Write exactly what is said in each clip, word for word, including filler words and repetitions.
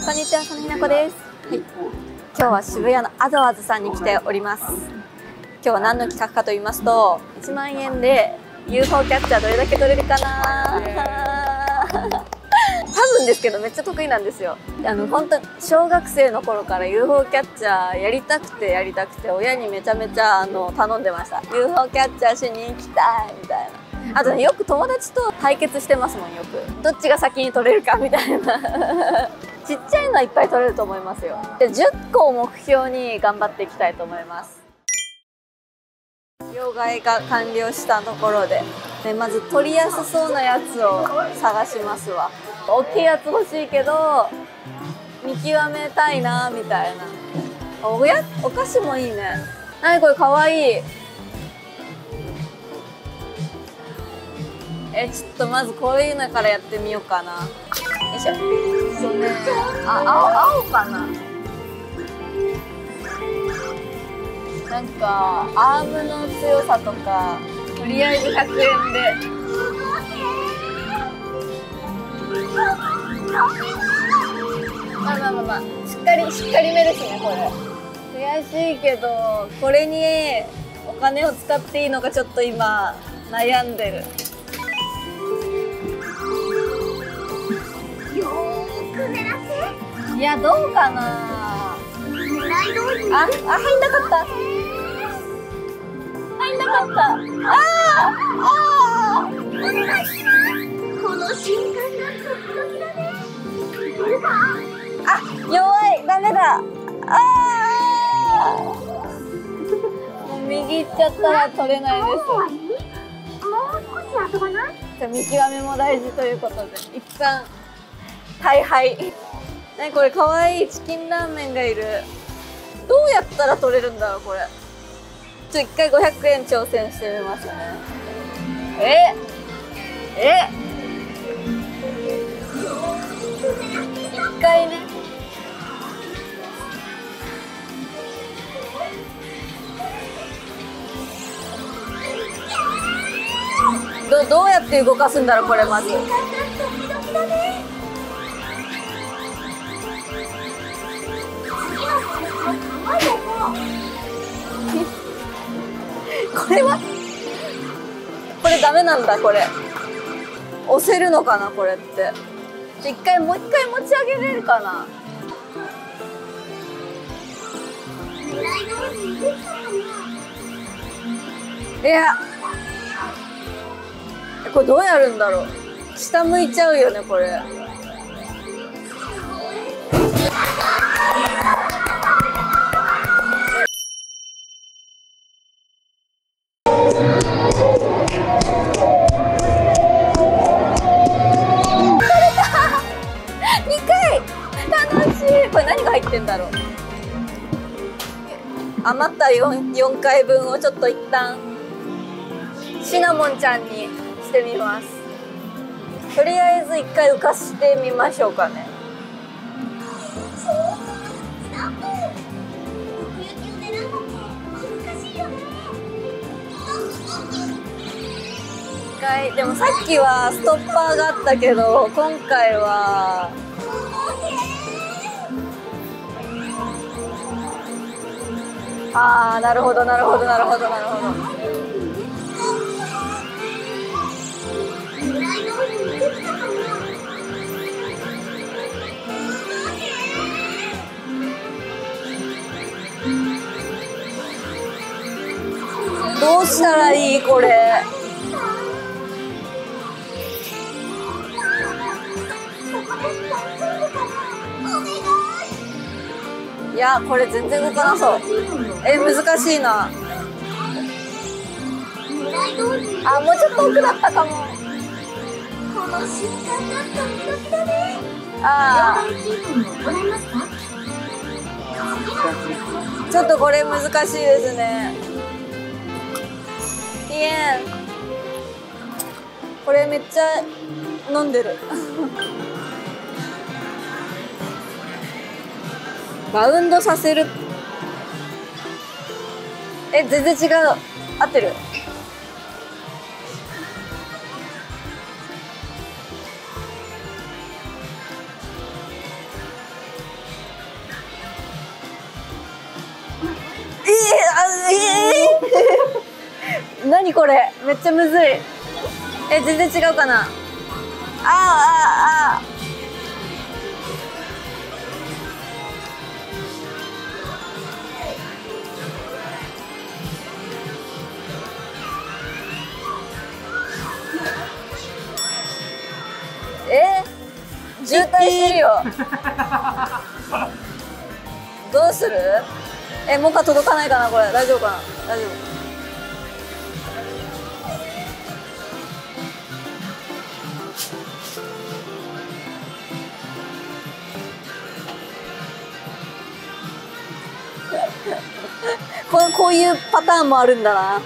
こんにちは、そのひなこです。はい、今日は渋谷のアドワーズさんに来ております。今日は何の企画かと言いますと、いちまんえんで ユーフォー キャッチャーどれだけ取れるかな多分ですけどめっちゃ得意なんですよ。あの本当小学生の頃から ユーフォー キャッチャーやりたくてやりたくて親にめちゃめちゃあの頼んでました。 ユーフォー キャッチャーしに行きたいみたいな。あとね、よく友達と対決してますもん。よくどっちが先に取れるかみたいなちっちゃいのはいっぱい取れると思いますよ。でじゅっこを目標に頑張っていきたいと思います。両替が完了したところで、ね、まず取りやすそうなやつを探しますわ。大きいやつ欲しいけど見極めたいなみたいな。おやお菓子もいいね。なにこれかわいい。えちょっとまずこういうのからやってみようかな。よいしょ。そうね、あ青青かな。なんかアームの強さとかとりあえずひゃくえんで。まあまあまあまあしっかりしっかりめですねこれ。悔しいけどこれにお金を使っていいのかちょっと今悩んでる。いやどうかな。あ、あ入んなかった。入んなかった。あーあー。お願いします。この瞬間がドキドキだね。あ、弱い。ダメだ。ああ。もう右行っちゃったら取れないです。もう少し遊ばない？じゃあ見極めも大事ということで一旦大敗。ね、これかわいいチキンラーメンがいる。どうやったら取れるんだろうこれ。ちょ一回ごひゃくえん挑戦してみますね。ええ一回ね。どどうやって動かすんだろうこれまず。これはこれダメなんだ。これ押せるのかなこれって。一回もう一回持ち上げれるかな。いやこれどうやるんだろう。下向いちゃうよねこれ。これ何が入ってんだろう。余った 4, 4回分をちょっと一旦シナモンちゃんにしてみます。とりあえず一回浮かしてみましょうかね。一回でもさっきはストッパーがあったけど今回はああなるほどなるほどなるほどなるほど。どうしたらいいこれ。いやこれ全然動かなそう。え難しいな。あもうちょっと奥だったかも。ああちょっとこれ難しいですね。いえこれめっちゃ飲んでるバウンドさせる。え全然違う。合ってる。 何これ、めっちゃむずい。え、全然違うかな。あーあーあー。えー、渋滞してるよ。どうする？え、モカ届かないかなこれ。大丈夫かな。大丈夫。こう、こういうパターンもあるんだな。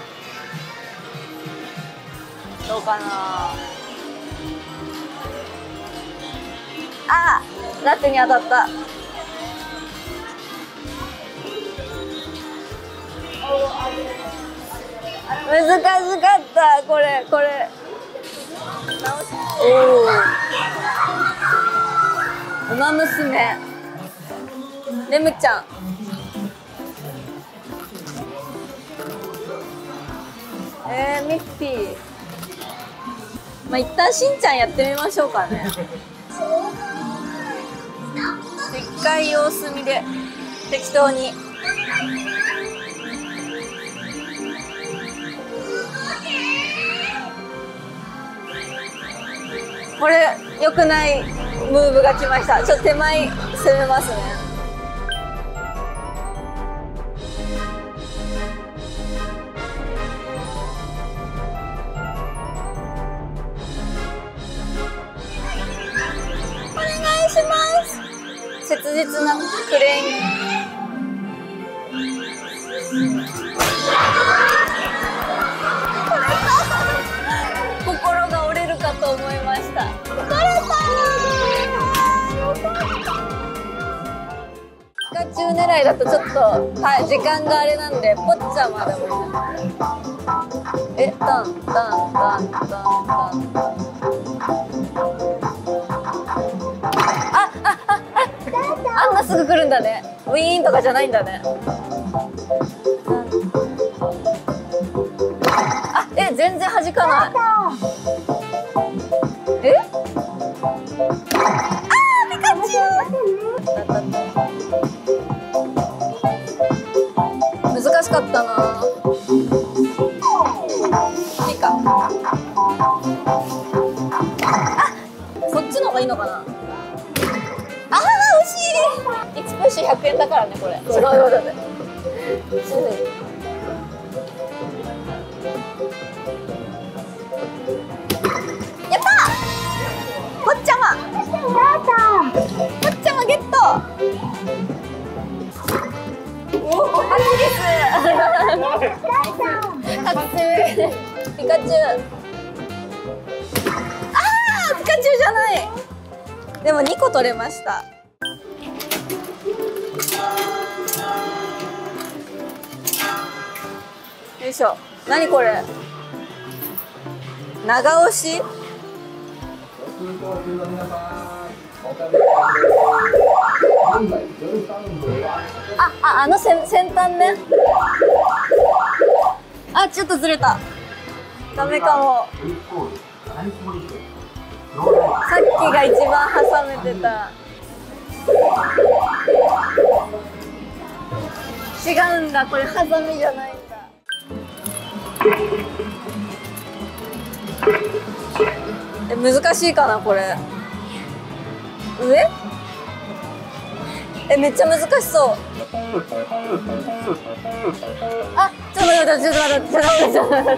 どうかな。あ、ラテに当たった。難しかったこれこれ。おお。ウマ娘。レムちゃん。えー、ミッフィー。まあ一旦しんちゃんやってみましょうかね。一回様子見で適当に。これ良くないムーブが来ました。ちょっと手前攻めますね。お願いします。切実なクレーン。心が折れるかと思いました。取れたー。ピカチュウ狙いだとちょっと、はい、時間があれなんで、ポッチャマでもいい。え、ダンダンダンダンダン。あ、あ、あ、あ、あんなすぐ来るんだね。ウィーンとかじゃないんだね。あ、え、全然弾かない。え？あー、ピカチュウ。難しかったな。ピカ。あ、そっちの方がいいのかな。あー、惜しい。いちプッシュひゃくえんだからね、これ。違うようだね。やったー。ポッチャマ。ポッチャマゲット。おお、勝ちです。勝ち。ピカチュウ。ああ、ピカチュウじゃない。でもにこ取れました。よいしょ。何これ。長押し。あ、あ、あの先、先端ね。あ、ちょっとずれた。ダメかも。さっきが一番挟めてた。違うんだ、これハサミじゃないんだ。え、難しいかなこれ。上？え、めっちゃ難しそう。あ、ちょっと待って、ちょっと待って、ちょっと待って、ちょっと待って。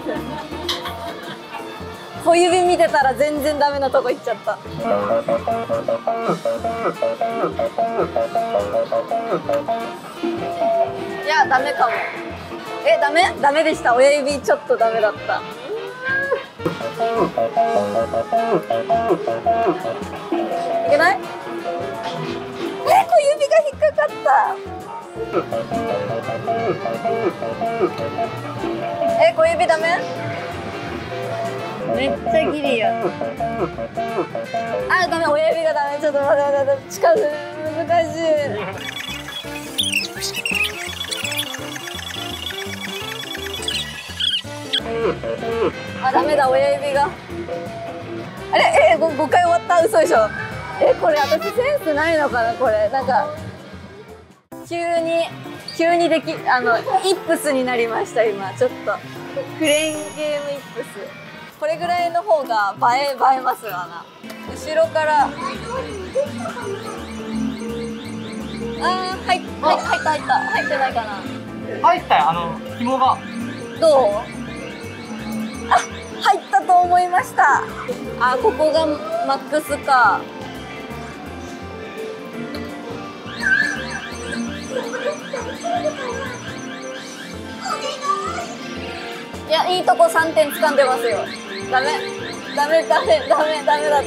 小指見てたら全然ダメなとこ行っちゃった。いや、ダメかも。え、ダメ？ダメでした。親指ちょっとダメだった。いけない？え、小指が引っかかった。え、小指ダメ？めっちゃギリや。あ、ダメ、親指がダメ。ちょっと待って待って待って、近く難しい。 あ、ダメだ、親指が。あれ、え、ごかい終わった。嘘でしょ。え、これ私センスないのかな、これ。なんか急に急にできあのイップスになりました。今ちょっとクレーンゲームイップス、これぐらいの方が映え映えますわな。後ろからあー、入っ入った入った入った入ってないかな。 入ったよ、あの紐が。 どう？あ、入ったと思いました。あ、ここがマックスか。いや、いいとこさんてん掴んでますよ。ダメダメダメダメダメだった。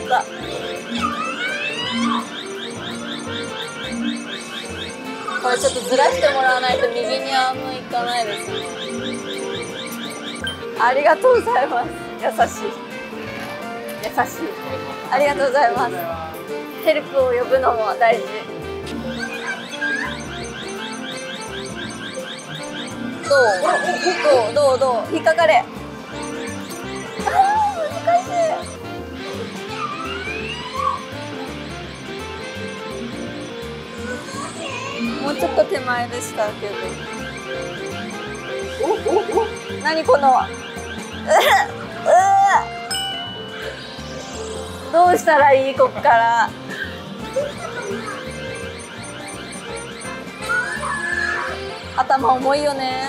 これちょっとずらしてもらわないと右にあんまいかないですね。ありがとうございます。優しい優しい。ありがとうございます。ヘルプを呼ぶのも大事。どうどうどうどう引っかかれ。あー、難しい。もうちょっと手前でしたけど。何このどうしたらいい、こっから。頭重いよね。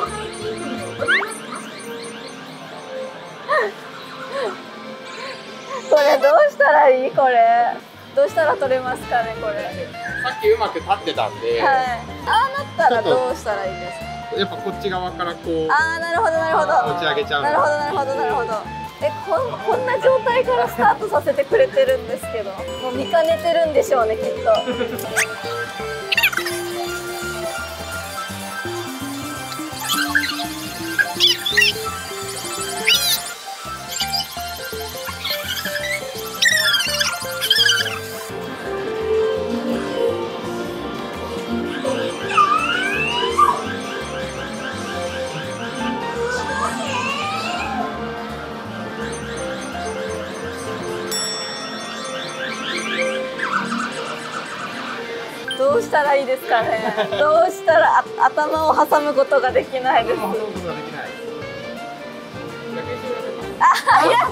これどうしたらいい？これどうしたら取れますかね、これ。 さっきうまく立ってたんで、 はい、ああなったらどうしたらいいですか？ やっぱこっち側からこう、 ああ、なるほどなるほど、 持ち上げちゃう。 なるほどなるほどなるほど。え、こん、こんな状態からスタートさせてくれてるんですけど、もう見かねてるんでしょうね、きっと。どうしたらいいですかね。どうしたらあ頭を挟むことができないです。 挟むことができない。 あ、いや。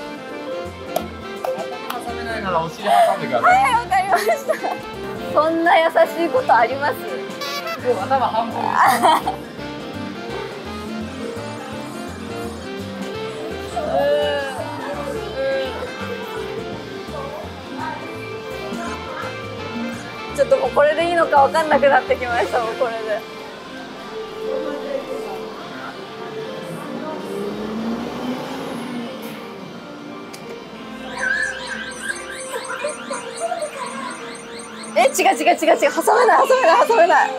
頭挟めないならお尻挟んでください。 はい、わかりました。そんな優しいことあります？ もう頭半分。 ちょっともうこれでいいのか分かんなくなってきました。もうこれで。え、違う違う違う違う、挟めない挟めない挟めない。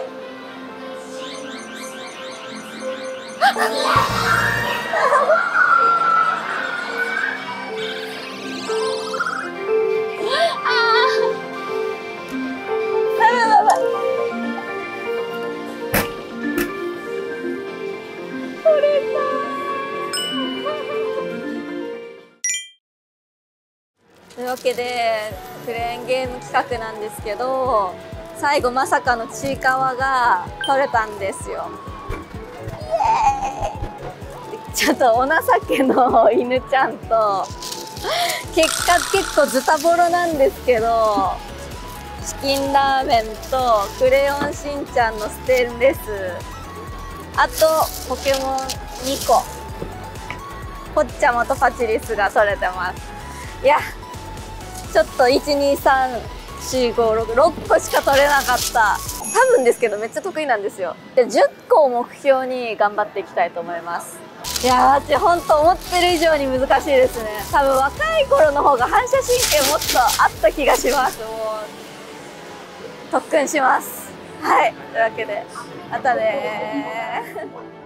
というわけでクレーンゲーム企画なんですけど、最後まさかのちいかわが取れたんですよ。イエーイ。ちょっとお情けの犬ちゃんと結果結構ズタボロなんですけど、チキンラーメンとクレヨンしんちゃんのステンレス、あとポケモンにこ、ポッチャマとパチリスが取れてます。いやちょっといちにさんよんごろくろっこしか取れなかった。多分ですけどめっちゃ得意なんですよ。でじゅっこを目標に頑張っていきたいと思います。いやー、本当思ってる以上に難しいですね。多分若い頃の方が反射神経もっとあった気がします。もう特訓します。はい、というわけでまたねー。